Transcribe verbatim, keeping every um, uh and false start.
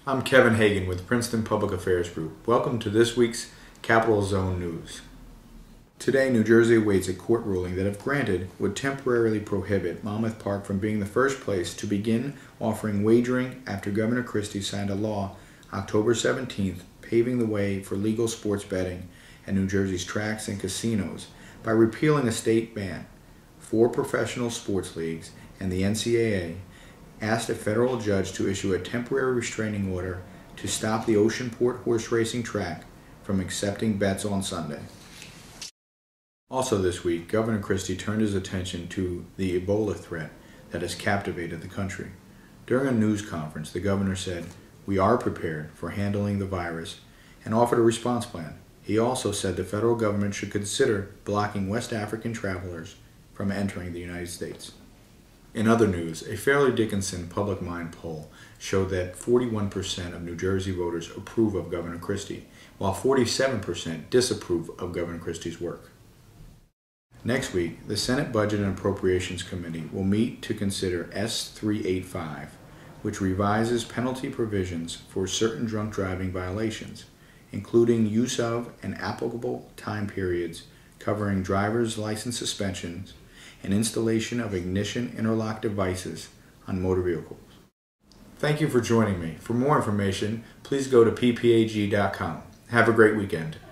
I'm Kevin Hagan with Princeton Public Affairs Group. Welcome to this week's Capital Zone News. Today, New Jersey awaits a court ruling that, if granted, would temporarily prohibit Monmouth Park from being the first place to begin offering wagering after Governor Christie signed a law October seventeenth paving the way for legal sports betting at New Jersey's tracks and casinos by repealing a state ban. Four professional sports leagues and the N C double A asked a federal judge to issue a temporary restraining order to stop the Oceanport horse racing track from accepting bets on Sunday. Also this week, Governor Christie turned his attention to the Ebola threat that has captivated the country. During a news conference, the governor said, "We are prepared for handling the virus," and offered a response plan. He also said the federal government should consider blocking West African travelers from entering the United States. In other news, a Fairleigh Dickinson Public Mind poll showed that forty-one percent of New Jersey voters approve of Governor Christie, while forty-seven percent disapprove of Governor Christie's work. Next week, the Senate Budget and Appropriations Committee will meet to consider S three eighty-five, which revises penalty provisions for certain drunk driving violations, including use of and applicable time periods covering driver's license suspensions and installation of ignition interlock devices on motor vehicles. Thank you for joining me. For more information, please go to P P A G dot com. Have a great weekend.